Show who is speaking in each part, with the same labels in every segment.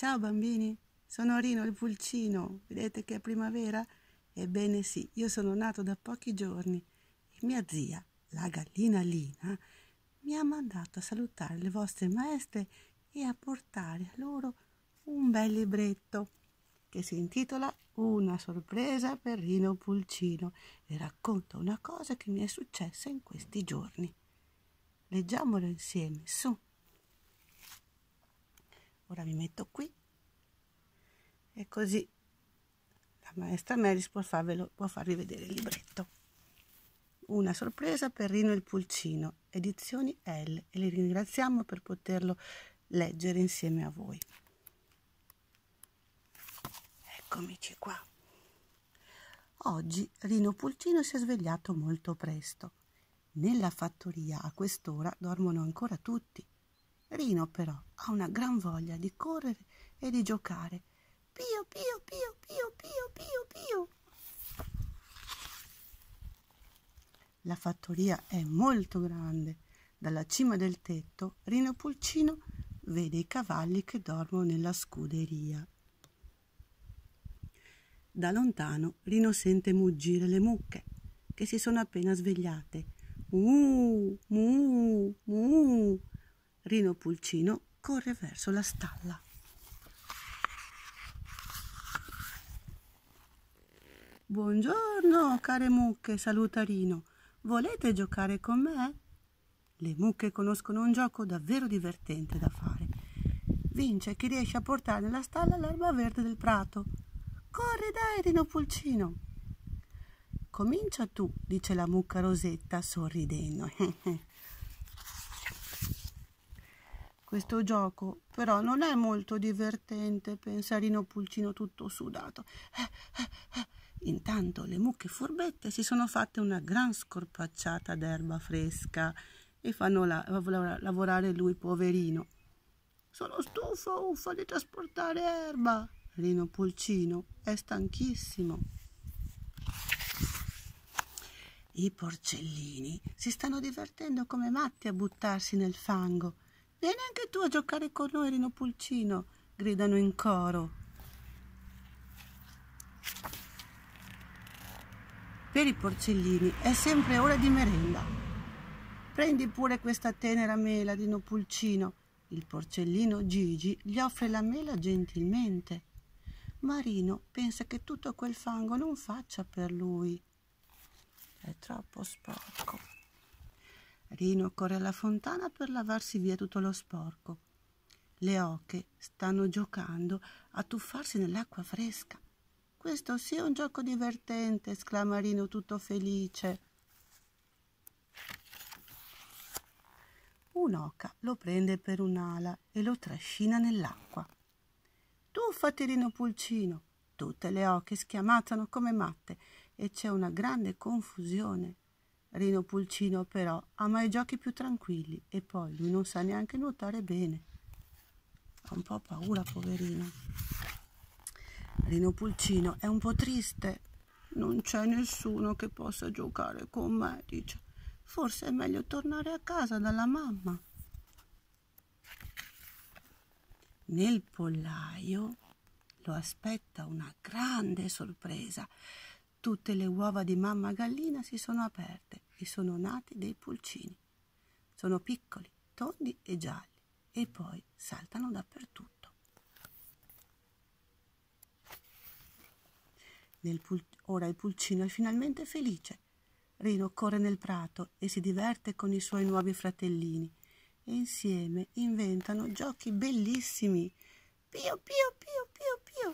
Speaker 1: Ciao bambini, sono Rino il pulcino. Vedete che è primavera? Ebbene sì, io sono nato da pochi giorni e mia zia, la gallina Lina, mi ha mandato a salutare le vostre maestre e a portare a loro un bel libretto che si intitola Una sorpresa per Rino Pulcino e racconta una cosa che mi è successa in questi giorni. Leggiamolo insieme, su. Ora mi metto qui e così la maestra Melis può farvi vedere il libretto. Una sorpresa per Rino il Pulcino, edizioni L, e li ringraziamo per poterlo leggere insieme a voi. Eccomici qua. Oggi Rino Pulcino si è svegliato molto presto. Nella fattoria a quest'ora dormono ancora tutti. Rino però ha una gran voglia di correre e di giocare. Pio, pio, pio, pio, pio, pio, pio. La fattoria è molto grande. Dalla cima del tetto Rino Pulcino vede i cavalli che dormono nella scuderia. Da lontano Rino sente muggire le mucche che si sono appena svegliate. Mu, mu, mu. Rino Pulcino corre verso la stalla. Buongiorno, care mucche, saluta Rino. Volete giocare con me? Le mucche conoscono un gioco davvero divertente da fare. Vince chi riesce a portare nella stalla l'erba verde del prato. Corri dai, Rino Pulcino. Comincia tu, dice la mucca Rosetta sorridendo. Questo gioco però non è molto divertente, pensa Rino Pulcino tutto sudato. Intanto le mucche furbette si sono fatte una gran scorpacciata d'erba fresca e fanno lavorare lui, poverino. Sono uffa di trasportare erba. Rino Pulcino è stanchissimo. I porcellini si stanno divertendo come matti a buttarsi nel fango. Vieni anche tu a giocare con noi, Rino Pulcino, gridano in coro. Per i porcellini è sempre ora di merenda. Prendi pure questa tenera mela, Rino Pulcino. Il porcellino Gigi gli offre la mela gentilmente. Ma Rino pensa che tutto quel fango non faccia per lui. È troppo sporco. Rino corre alla fontana per lavarsi via tutto lo sporco. Le oche stanno giocando a tuffarsi nell'acqua fresca. Questo sì è un gioco divertente, esclama Rino tutto felice. Un'oca lo prende per un'ala e lo trascina nell'acqua. Tuffati, Rino Pulcino! Tutte le oche schiamazzano come matte e c'è una grande confusione. Rino Pulcino però ama i giochi più tranquilli e poi lui non sa neanche nuotare bene. Ha un po' paura, poverino. Rino Pulcino è un po' triste. Non c'è nessuno che possa giocare con me, dice. Forse è meglio tornare a casa dalla mamma. Nel pollaio lo aspetta una grande sorpresa. Tutte le uova di mamma gallina si sono aperte e sono nati dei pulcini. Sono piccoli, tondi e gialli e poi saltano dappertutto. Ora il pulcino è finalmente felice. Rino corre nel prato e si diverte con i suoi nuovi fratellini e insieme inventano giochi bellissimi. Pio, pio, pio, pio, pio.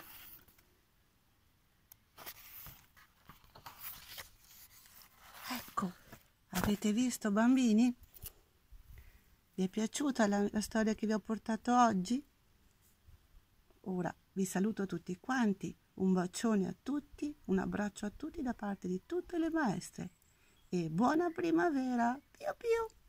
Speaker 1: Ecco, avete visto, bambini? Vi è piaciuta la storia che vi ho portato oggi? Ora vi saluto tutti quanti, un bacione a tutti, un abbraccio a tutti da parte di tutte le maestre e buona primavera! Pio, pio.